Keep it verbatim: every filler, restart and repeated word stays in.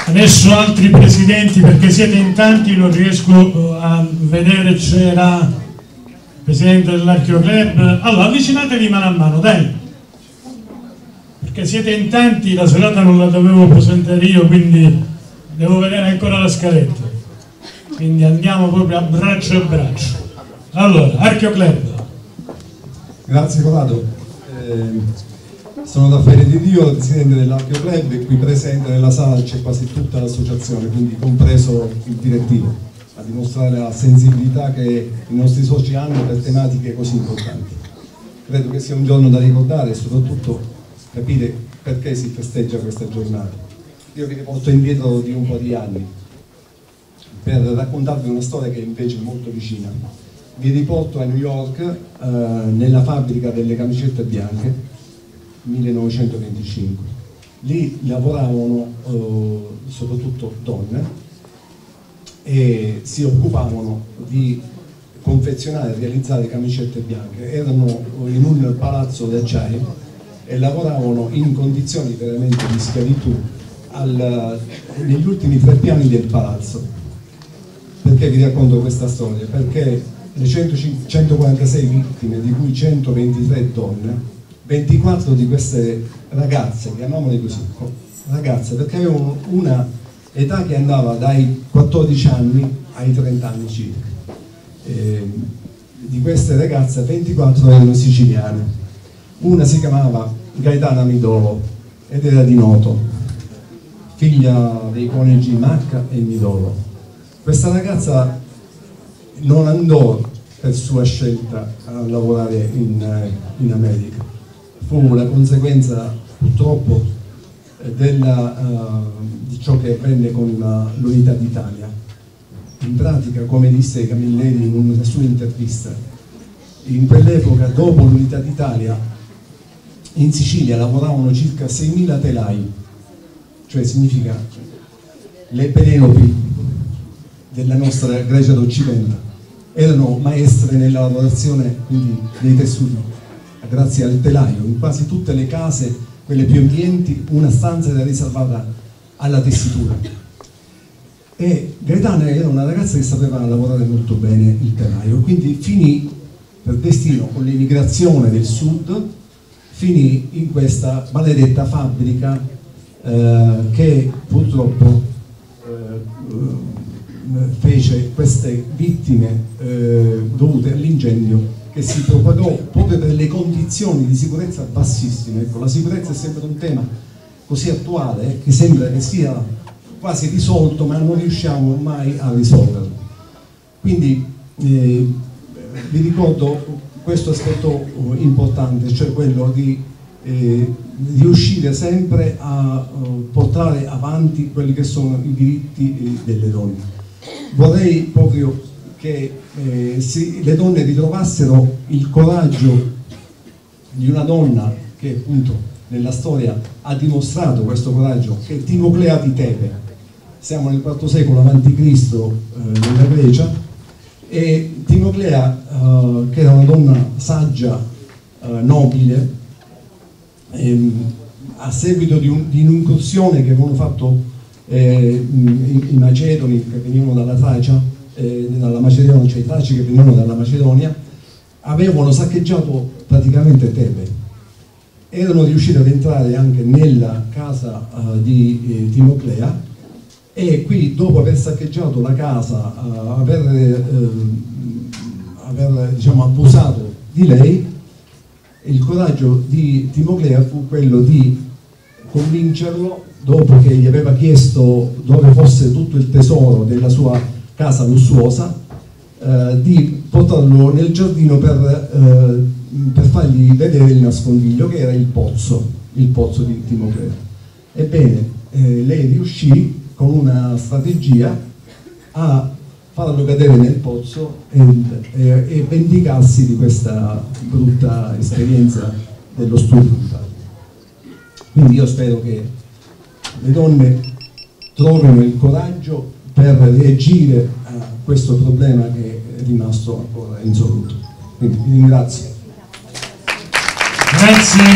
Adesso altri presidenti, perché siete in tanti, non riesco a vedere. C'era il presidente dell'Archeo Club. Allora avvicinatevi mano a mano, dai, perché siete in tanti, la serata non la dovevo presentare io, quindi devo vedere ancora la scaletta, quindi andiamo proprio a braccio a braccio. Allora, Archeo Club. Grazie Corrado. Eh... Sono Raffaele Di Dio, presidente dell'Archeo Club, e qui presente nella sala c'è quasi tutta l'associazione, quindi compreso il direttivo, a dimostrare la sensibilità che i nostri soci hanno per tematiche così importanti. Credo che sia un giorno da ricordare e soprattutto capire perché si festeggia questa giornata. Io vi riporto indietro di un po' di anni per raccontarvi una storia che invece è molto vicina. Vi riporto a New York, eh, nella fabbrica delle camicette bianche, millenovecentoventicinque. Lì lavoravano eh, soprattutto donne e si occupavano di confezionare e realizzare camicette bianche. Erano in un palazzo d'acciaio e lavoravano in condizioni veramente di schiavitù al, negli ultimi tre piani del palazzo. Perché vi racconto questa storia? Perché le centoquarantasei vittime, di cui centoventitré donne, ventiquattro di queste ragazze, chiamiamole così, ragazze, perché avevano una età che andava dai quattordici anni ai trenta anni circa. E di queste ragazze ventiquattro erano siciliane. Una si chiamava Gaetana Midolo ed era di Noto, figlia dei coniugi Macca e Midolo. Questa ragazza non andò per sua scelta a lavorare in, in America. Fu la conseguenza purtroppo della, uh, di ciò che avvenne con l'Unità d'Italia. In pratica, come disse Camilleri in una sua intervista, in quell'epoca, dopo l'Unità d'Italia, in Sicilia lavoravano circa seimila telai, cioè significa le Penelopi della nostra Grecia d'Occidente. Erano maestre nella lavorazione, quindi, dei tessuti. Grazie al telaio, in quasi tutte le case, quelle più ambienti, una stanza era riservata alla tessitura. E Gaetana era una ragazza che sapeva lavorare molto bene il telaio, quindi finì per destino con l'emigrazione del sud, finì in questa maledetta fabbrica eh, che purtroppo eh, fece queste vittime eh, dovute all'incendio, che si propagò proprio per le condizioni di sicurezza bassissime. Ecco, la sicurezza è sempre un tema così attuale che sembra che sia quasi risolto, ma non riusciamo mai a risolverlo. Quindi eh, vi ricordo questo aspetto importante, cioè quello di eh, riuscire sempre a uh, portare avanti quelli che sono i diritti eh, delle donne. Vorrei proprio che eh, si, le donne ritrovassero il coraggio di una donna che appunto nella storia ha dimostrato questo coraggio, che è Timoclea di Tebe. Siamo nel quarto secolo avanti Cristo eh, nella Grecia, e Timoclea eh, che era una donna saggia, eh, nobile, ehm, a seguito di, un, di un'incursione che avevano fatto eh, i, i Macedoni che venivano dalla Tracia, Eh, dalla Macedonia, cioè i Traci che venivano dalla Macedonia, avevano saccheggiato praticamente Tebe. Erano riusciti ad entrare anche nella casa uh, di eh, Timoclea, e qui, dopo aver saccheggiato la casa, uh, aver, uh, aver diciamo, abusato di lei, il coraggio di Timoclea fu quello di convincerlo, dopo che gli aveva chiesto dove fosse tutto il tesoro della sua casa lussuosa, eh, di portarlo nel giardino per, eh, per fargli vedere il nascondiglio, che era il pozzo, il pozzo di Timoclea. Ebbene, eh, lei riuscì con una strategia a farlo cadere nel pozzo e, e, e vendicarsi di questa brutta esperienza dello studio. Quindi io spero che le donne trovino il coraggio per reagire a questo problema che è rimasto ancora insoluto. Quindi vi ringrazio. Grazie.